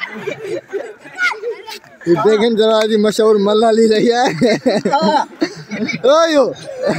देखें जरा जी मशहूर मल्ला ली रही है। ओयो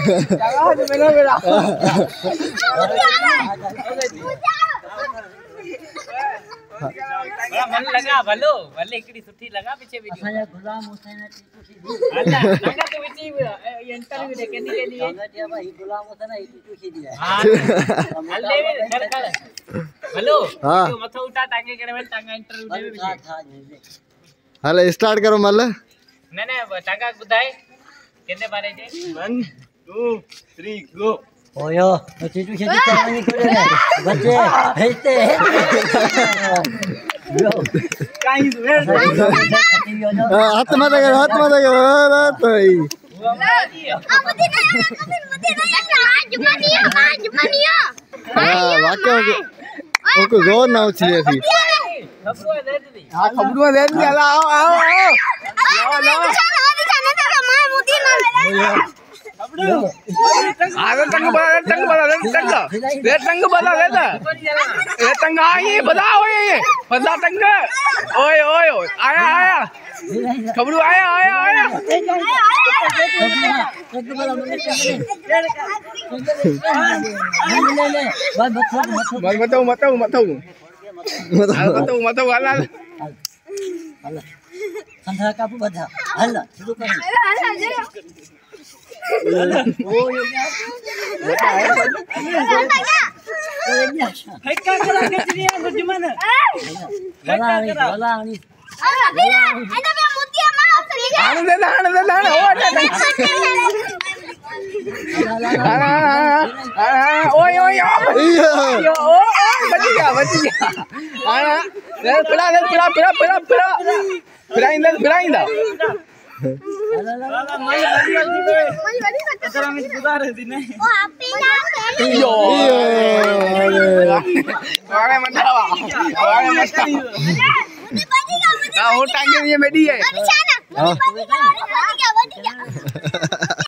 मन लगा भलो भले एकड़ी सुठी लगा पीछे वीडियो असा गुलाम हुसैन टीटू सीधी अच्छा लगा तो विची इंटरव्यू दे केनी केनी है भाई गुलाम हुसैन टीटू सीधी है हां हल्ले कर कर भलो तो मथा उठा टांगे करे में टांगा इंटरव्यू दे हाले स्टार्ट करो मल्ल ने टांगा बुधाए केने बारे जे 1 2 3 गो ओयो टीटू सीधी करवानी कोड़े बच्चे हेते काई हाथ मत कर भाई वाकई उनको जोर ना उछले थी खबरू दे दी आओ आओ आगे टंग बड़ा ले टंग बड़ा लेता ये टंग आई बड़ा ओए बड़ा टंग ओए ओए आया आया खबरू आया आया आया मत बताओ वाला संध्या का बधा हल शुरू कर टांगे ये मेडी है।